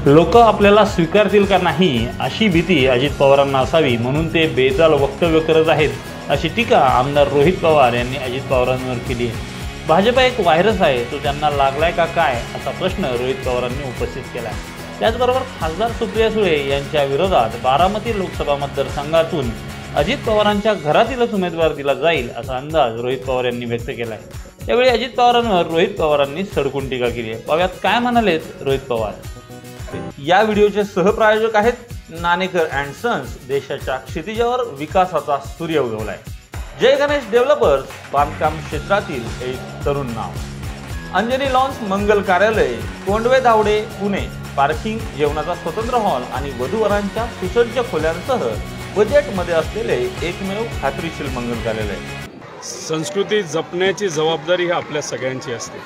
लोक आपल्याला स्वीकारतील का नाही अशी भीती अजित पवारांना असावी म्हणून ते बेताल वक्तव्य करत आहेत अशी टीका आमदार रोहित पवार यांनी अजित पवारांवर केली आहे। भाजप एक व्हायरस आहे, तो त्यांना लागलाय का काय असा प्रश्न रोहित पवारांनी उपस्थित केला आहे। त्याचबरोबर खासदार सुप्रिया सुळे यांच्या विरोधात बारामती लोकसभा मतदारसंघातून अजित पवारांच्या घरातीलच उमेदवार दिला जाईल असा अंदाज रोहित पवार यांनी व्यक्त केला आहे। त्यावेळी अजित पवारांवर रोहित पवारांनी सडकून टीका केली आहे। पाहूयात काय म्हणालेत रोहित पवार। या व्हिडिओचे सहप्रायोजक आहेत नानेकर अँड सन्स, देशाच्या क्षितिजावर विकासाचा सूर्य उगवलाय। जय गणेश डेव्हलपर्स, बांधकाम क्षेत्रातील एक तरुण नाव। अंजनी लॉन्स मंगल कार्यालय, कोंडवे दावडे, पुणे। पार्किंग, जेवणाचा स्वतंत्र हॉल आणि वधूवरांच्या सुसज्ज खोल्यांसह बजेटमध्ये असलेले एकमेव खात्रीशीर मंगल कार्यालय। संस्कृती जपण्याची जबाबदारी ही आपल्या सगळ्यांची असते।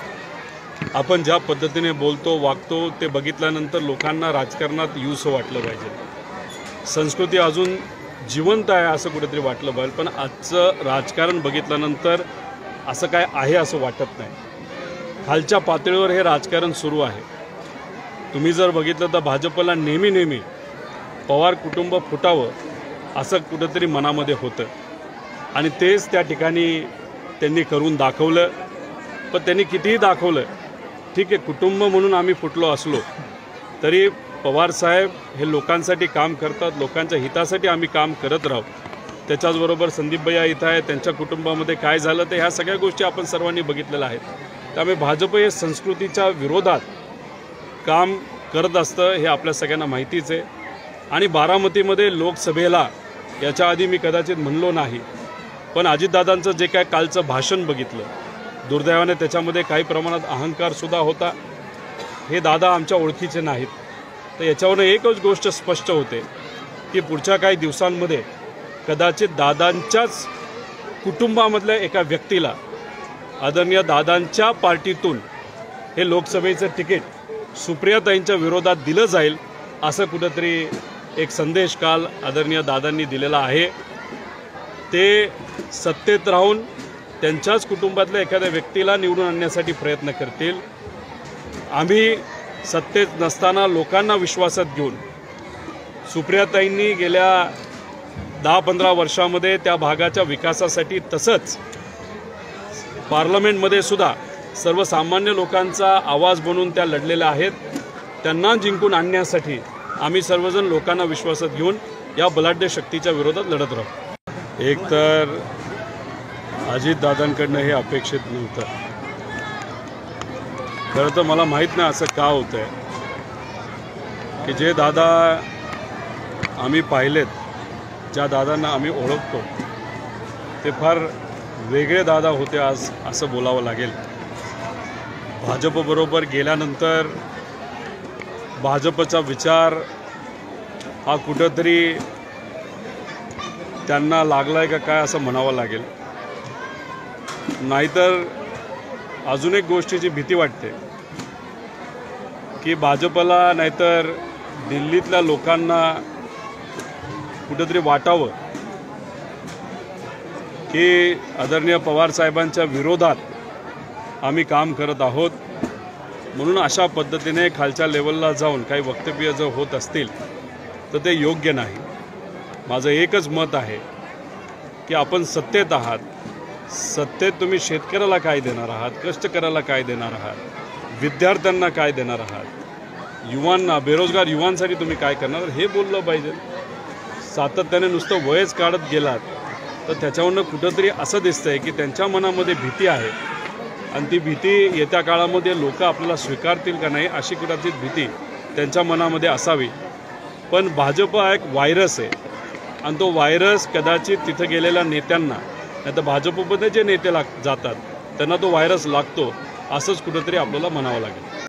आपण ज्या पद्धतीने बोलतो वागतो ते बघितल्यानंतर लोकांना राजकारणात येऊसं वाटलं पाहिजे। संस्कृती अजून जिवंत आहे असं कुठेतरी वाटलं पाहिजे, पण आजचं राजकारण बघितल्यानंतर असं काय आहे असं वाटत नाही। खालच्या पातळीवर हे राजकारण सुरू आहे। तुम्ही जर बघितलं तर भाजपला नेहमी पवार कुटुंब फुटावं असं कुठेतरी मनामध्ये होतं आणि तेच त्या ठिकाणी त्यांनी करून दाखवलं। पण त्यांनी कितीही दाखवलं, ठीक आहे, कुटुंब म्हणून आम्ही फुटलो असलो तरी पवारसाहेब हे लोकांसाठी काम करतात, लोकांच्या हितासाठी आम्ही काम करत राहू। त्याच्याचबरोबर संदीप भैया इथं आहे, त्यांच्या कुटुंबामध्ये काय झालं ते ह्या सगळ्या गोष्टी आपण सर्वांनी बघितलेल्या आहेत। त्यामुळे भाजप हे संस्कृतीच्या विरोधात काम करत असतं हे आपल्या सगळ्यांना माहितीच आहे। आणि बारामतीमध्ये लोकसभेला याच्या आधी मी कदाचित म्हणलो नाही, पण अजितदादांचं जे काय कालचं भाषण बघितलं, दुर्दैवाने त्याच्यामध्ये काही प्रमाणात अहंकारसुद्धा होता। हे दादा आमच्या ओळखीचे नाहीत, तर याच्यावरून एकच गोष्ट स्पष्ट होते की पुढच्या काही दिवसांमध्ये कदाचित दादांच्याच कुटुंबामधल्या एका व्यक्तीला आदरणीय दादांच्या पार्टीतून हे लोकसभेचं तिकीट सुप्रियाताईंच्या विरोधात दिलं जाईल असं कुठंतरी एक संदेश काल आदरणीय दादांनी दिलेला आहे। ते सत्तेत राहून त्यांच्याच कुटुंबातल्या एखाद्या व्यक्तीला निवडून आणण्यासाठी प्रयत्न करतील। आम्ही सत्तेत नसताना लोकांना विश्वासात घेऊन सुप्रियाताईंनी गेल्या 10-15 वर्षामध्ये त्या भागाच्या विकासासाठी तसंच पार्लमेंटमध्ये सुद्धा सर्वसामान्य लोकांचा आवाज बनून त्या लढलेल्या आहेत। त्यांना जिंकून आणण्यासाठी आम्ही सर्वजण लोकांना विश्वासात घेऊन या बलाढ्य शक्तीच्या विरोधात लढत राहू। एक तर अजितदादांकडनं हे अपेक्षित नव्हतं। खरं तर मला माहीत नाही असं का होतं आहे की जे दादा आम्ही पाहिलेत, ज्या दादांना आम्ही ओळखतो ते फार वेगळे दादा होते आज असं बोलावं लागेल। भाजपबरोबर गेल्यानंतर भाजपचा विचार हा कुठंतरी त्यांना लागलाय का काय असं म्हणावं लागेल। नाहीतर अजून एक गोष्टीची भीती वाटते की भाजपला नाहीतर दिल्लीतल्या लोकांना कुठंतरी वाटावं की आदरणीय पवारसाहेबांच्या विरोधात आम्ही काम करत आहोत, म्हणून अशा पद्धतीने खालच्या लेवलला जाऊन काही वक्तव्य जर होत असतील तर ते योग्य नाही। माझं एकच मत आहे की आपण सत्तेत आहात, सत्तेत तुम्ही शेतकऱ्याला काय देणार आहात, कष्टकऱ्याला काय देणार आहात, विद्यार्थ्यांना काय देणार आहात, युवांना, बेरोजगार युवांसाठी तुम्ही काय करणार हे बोललं पाहिजे। सातत्याने नुसतं वयच काढत गेलात तर त्याच्यावरनं कुठंतरी असं दिसतंय की त्यांच्या मनामध्ये भीती आहे आणि ती भीती येत्या काळामध्ये लोक आपल्याला स्वीकारतील का नाही अशी कुठलीच भीती त्यांच्या मनामध्ये असावी। पण भाजप हा एक व्हायरस आहे आणि तो व्हायरस कदाचित तिथं गेलेल्या नेत्यांना, नाही तर भाजपमध्ये जे नेते जातात त्यांना तो व्हायरस लागतो असंच कुठंतरी आपल्याला म्हणावं लागेल।